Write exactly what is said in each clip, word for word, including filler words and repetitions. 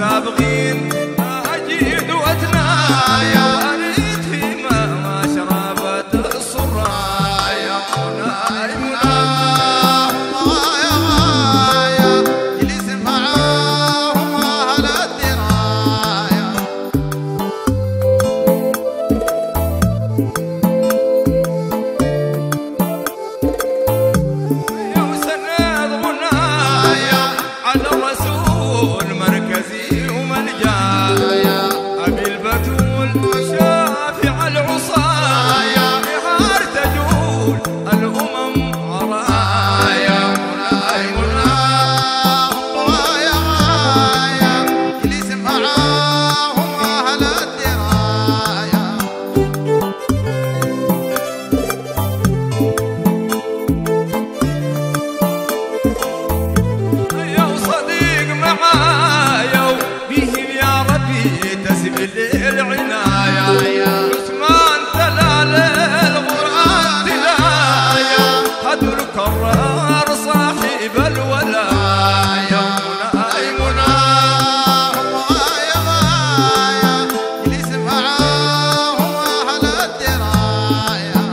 سابقين أجيد وأتنايا وريت فيما ما شربت الصرايا ونايمنا يا غاية جلس معاهم أهل الدراية يوسند غنايا على الرسول مركزي وملجايا أبي البتول شافع العصايا بحار تجول الأمم عرايا ونايمنا يا غاية جلس معاهم أهل الدراية يا صديق معايا وبهم يا ربي تسبل العناية عثمان تلال القرآن تلايا هدو الكرار صاحب الولايا ونايمنا يا غاية جلس معاهم أهل الدراية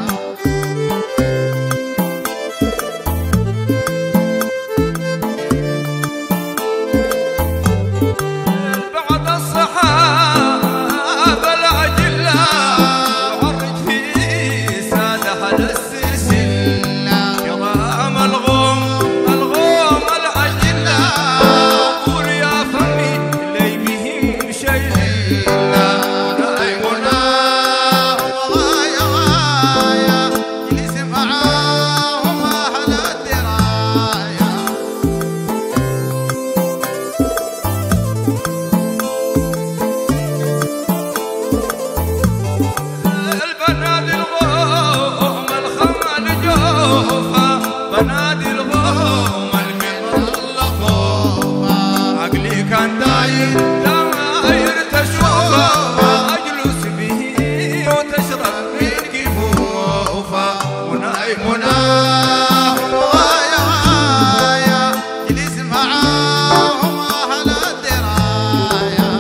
بعد الصحابة الأجلاء وعرج في سادة السلسلة كرام الغوم الغوم الأجلاء قول يا فمي لي بهم شيء ونايمنا يا غاية جلس معاهم أهل الدراية البنادي الغوم الخمل جوفا بنادي الغوم المطلقوفا عقلي كان داير داير تشوفا اجلس به وتشرب من كفوفا ونايمنا يا غاية جلس معاهم أهل الدراية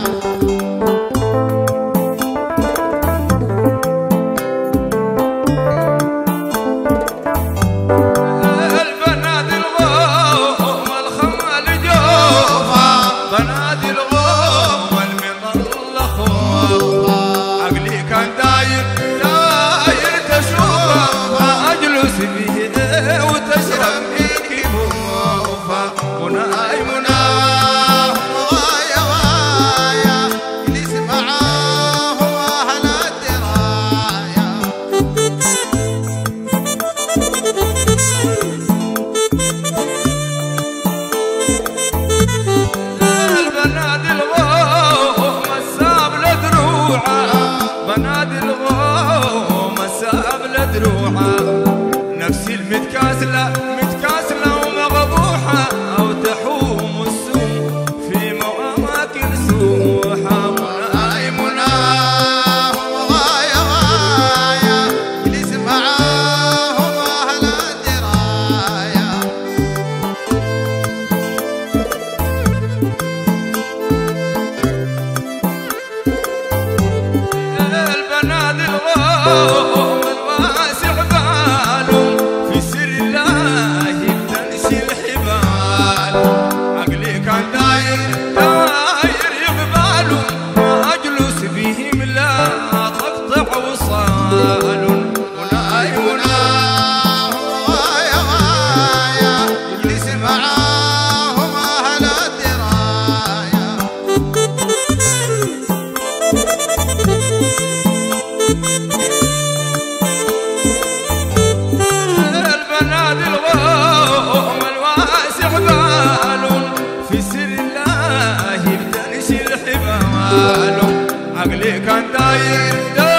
البنادي الغوم الخمل جوفا بنادي الغوم المطلقوفا عقلي كان داير داير تشوفا اجلس به وتشرب من كفوفا ونايمنا يا غاية جلس معاهم أهل الدراية البنادي الغوم الساب لدروعه بنادي الغوم الساب لدروعه نفسي المتكاسله متكاسله ومغبوحه او تحوم السوم في مواكن سوحه ونايمنا يا غاية جلس معاهم أهل الدراية البنادي الغوم الواسع باله في سر الله بتنسي الحبال عقلي كان داير داير يقباله ما اجلس بهم لا تقطع وصال ونايمنا يا غاية جلس معاهم أهل الدراية البنادي الغوم الواسع باله في سر الله بتنسي الحبال عقلي كان داير داير